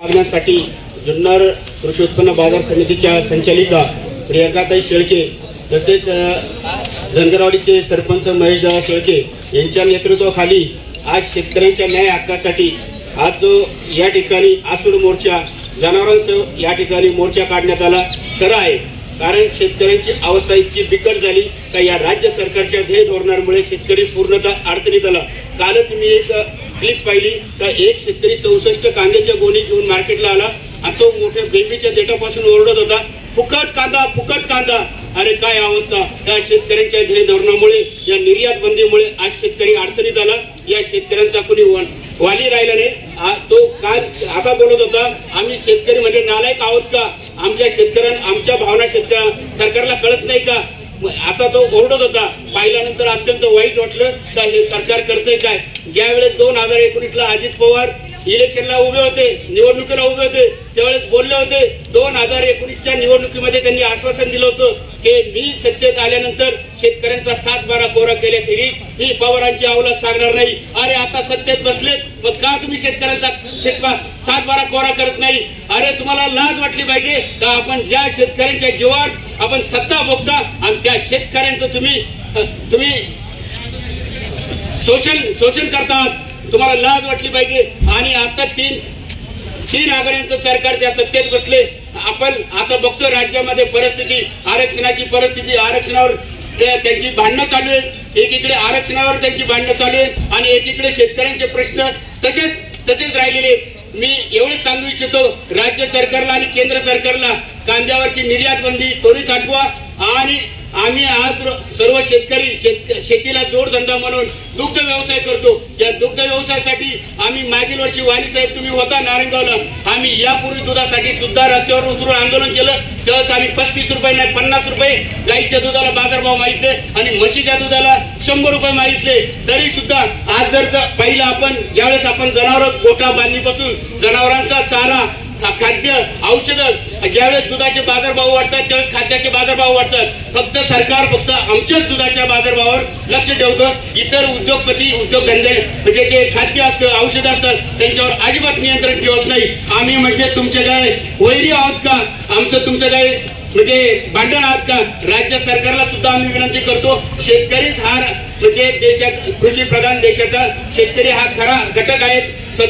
मागण्यासाठी जुन्नर कृषी उत्पन्न बाजार समितीच्या संचालिका प्रियंकाताई शेळके तसेच धनगरवाडीचे सरपंच महेशदादा शेळके यांच्या नेतृत्वाखाली आज शेतकऱ्यांच्या न्याय हक्कासाठी आज जो या ठिकाणी आसूड मोर्चा जनावरांसह या ठिकाणी मोर्चा काढण्यात आला खरं आहे। कारण शेतकऱ्यांची अवस्था इतकी बिकट झाली का या राज्य सरकारच्या ध्येय धोरणामुळे शेतकरी पूर्णतः अडचणीत आला। कालच मी एक क्लिप पाहिली तर एक शेतकरी 64 कांद्याच्या गोणी घेऊन मार्केटला आला आणि तो मोठ्या बेबीच्या देठापासून ओरडत होता, फुकट कांदा फुकट कांदा। अरे काय अवस्था, या शेतकऱ्यांच्या ध्येय धोरणामुळे या निर्यात बंदीमुळे आज शेतकरी अडचणीत आला। या शेतकऱ्यांचा कोणी वाली राहिला नाही। तो काल असा बोलत होता, आम्ही शेतकरी म्हणजे नालायक आहोत का, आमच्या शेतकऱ्यांना आमच्या भावना सरकारला कळत नाही का, असा तो ओरडत होता। पाहिल्यानंतर अत्यंत वाईट वाटलं का हे सरकार करतंय काय। ज्यावेळेस 2019ला अजित पवार इलेक्शनला उभे होते, निवडणुकीला उभे होते, त्यावेळेस बोलले होते 2019च्या निवडणुकीमध्ये त्यांनी आश्वासन दिलं होतं की मी सत्तेत आल्यानंतर शेतकऱ्यांचा 7-12 कोरा केल्याखेरीज मी पवारांची अवलाद सांगणार नाही। अरे आता सत्तेत बसलेत, मग का तुम्ही शेतकऱ्यांचा 7-12 कोरा करत नाही? अरे तुम्हाला लाज वाटली पाहिजे का आपण ज्या शेतकऱ्यांच्या जीवावर आपण सत्ता भोगता आणि त्या शेतकऱ्यांचं तुम्ही शोषण करतात, तुम्हाला लाज वाटली पाहिजे। आणि आता तीन आघाड्यांचं सरकार त्या सत्तेत बसले। आपण आता बघतो राज्यामध्ये परिस्थिती, आरक्षणाची परिस्थिती, आरक्षणावर त्यांची भांडणं चालू आहेत, एकीकडे आरक्षणावर त्यांची भांडणं चालू आहेत आणि एकीकडे शेतकऱ्यांचे प्रश्न तसेच राहिलेले। मी एवढंच सांगू इच्छितो राज्य सरकारला आणि केंद्र सरकारला कांद्यावरची निर्यात बंदी त्वरित हटवा आणि आम्ही आज सर्व शेतकरी शेतीला जोडधंदा म्हणून दुग्ध व्यवसाय करतो। या दुग्ध व्यवसायासाठी आम्ही मागील वर्षी वाणी साहेब तुम्ही होता नारायणगावला, आम्ही यापूर्वी दुधासाठी सुद्धा रस्त्यावर उतरून आंदोलन केलं। त्यावेळेस आम्ही 35 रुपये नाही 50 रुपये गाईच्या दुधाला बाजारभाव मागितले आणि म्हशीच्या दुधाला 100 रुपये मागितले। तरी सुद्धा आज जर पाहिलं आपण ज्यावेळेस आपण जनावर गोठा बांधणीपासून जनावरांचा चारा खाद्य औषधं ज्यावेळेस दुधाचे बाजारभाव वाढतात त्यावेळेस खाद्याचे बाजारभाव वाढतात। सरकार फक्त आमच्याच दुधाच्या बाजारभावावर लक्ष ठेवतं, इतर उद्योगपती उद्योगधंदे म्हणजे जे खाद्य असतं औषधं असतात त्यांच्यावर अजिबात नियंत्रण ठेवत नाही। आम्ही म्हणजे तुमचे काय वैरी आहोत का, आमचं तुमचं काय म्हणजे भांडण आहात का? राज्य सरकारला सुद्धा आम्ही विनंती करतो, शेतकरी हा म्हणजे देशात कृषी प्रधान देशाचा शेतकरी हा खरा घटक आहे।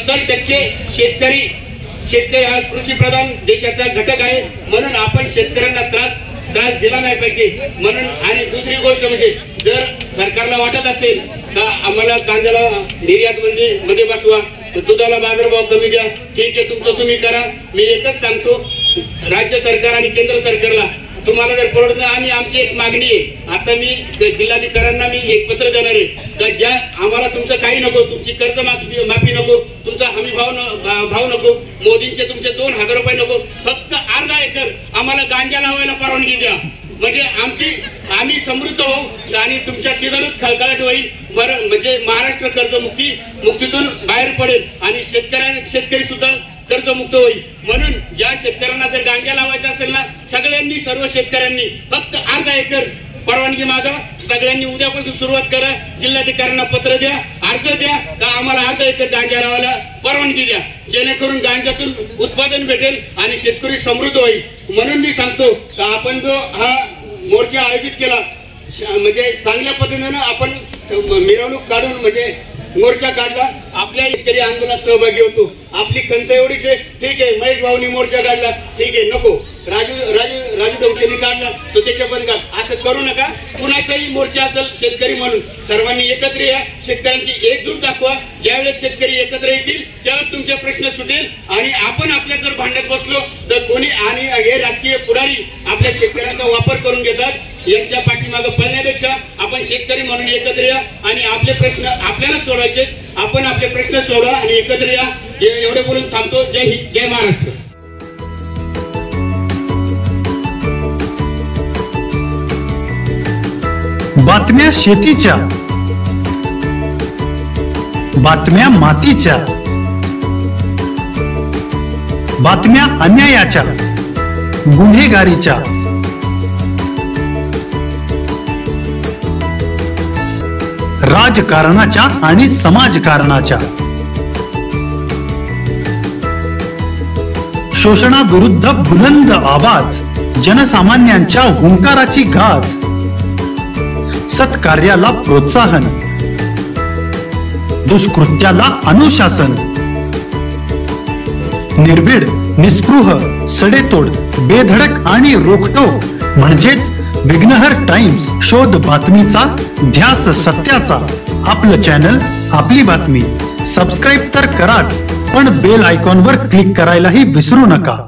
70% शेतकरी हा कृषी प्रधान देशाचा घटक आहे, म्हणून आपण शेतकऱ्यांना त्रास दिला नाही पाहिजे म्हणून। आणि दुसरी गोष्ट म्हणजे जर सरकारला वाटत असेल का आम्हाला कांद्याला निर्यात बंदी मध्ये बसवा, दुधाला बाजारभाव कमी द्या, ठीक आहे तुमचं तुम्ही करा। मी एकच सांगतो राज्य सरकार आणि केंद्र सरकारला, तुम्हाला जर परवडत नाही आणि आमची एक मागणी आहे, आता मी जिल्हाधिकाऱ्यांना मी एक पत्र देणार आहे का ज्या आम्हाला तुमचं काही नको, तुमची कर्ज माफी नको, तुमचा हमी भाव नको, मोदींचे तुमचे 2000 रुपये नको, फक्त अर्धा एकर आम्हाला गांजा लावायला परवानगी द्या, म्हणजे आम्ही समृद्ध होऊ आणि तुमच्या तिजोरीत खळखळाट होईल। बरं म्हणजे महाराष्ट्र कर्जमुक्तीतून बाहेर पडेल आणि शेतकरी सुद्धा कर्जमुक्त होईल। म्हणून ज्या शेतकऱ्यांना जर गांजा लावायचा असेल ना, सर्व शेतकऱ्यांनी फक्त अर्धा एकर परवानगी मागा, सगळ्यांनी उद्यापासून सुरुवात करा, जिल्हाधिकाऱ्यांना पत्र द्या, अर्ज द्या का आम्हाला अर्धा एकर गांजा लावायला परवानगी द्या, जेणेकरून गांजातून उत्पादन भेटेल आणि शेतकरी समृद्ध होईल। म्हणून मी सांगतो का आपण जो हा मोर्चा आयोजित केला म्हणजे चांगल्या पद्धतीने आपण मिरवणूक काढून म्हणजे मोर्चा काढला, आपल्या शेतकरी आंदोलनात सहभागी होतो। आपली खंत एवढीच आहे, ठीक आहे महेश भाऊनी मोर्चा काढला, ठीक आहे नको राजू दौशेनी काढला तो त्याच्या पण काढ, असं करू नका। कुणाचाही मोर्चा असेल शेतकरी म्हणून सर्वांनी एकत्र या, शेतकऱ्यांची एकजूट दाखवा। ज्यावेळेस शेतकरी एकत्र येतील त्यावेळेस तुमचे प्रश्न सुटेल आणि आपण आपल्या जर भांडत बसलो तर कोणी आणि हे राजकीय पुढारी आपल्या शेतकऱ्यांचा वापर करून घेतात। यांच्या पाठीमागं पळण्यापेक्षा आपण शेतकरी म्हणून एकत्र या आणि आपले प्रश्न आपल्याला सोडवायचे, आपण आपले प्रश्न सोडवा आणि एकत्र या। एवढे बोलून थांबतो। जय हिंद, जय महाराष्ट्र। बातम्या शेतीच्या, बातम्या मातीच्या, बातम्या अन्यायाच्या, गुन्हेगारीच्या, राजकारणाच्या आणि समाजकारणाच्या, शोषणाविरुद्ध बुलंद आवाज, जनसामान्यांच्या हुंकाराची गाज, सत्कार्याला प्रोत्साहन, दुष्कृत्याला अनुशासन, निर्भीड, निस्पृह, सडेतोड, बेधडक आणि रोखटोक म्हणजेच विघ्नहर टाइम्स. शोध बातमीचा, ध्यास सत्याचा. आपलं चॅनल, आपली बातमी. सबस्क्राईब तर कराच, पण बेल आयकॉनवर क्लिक करायलाही विसरू नका.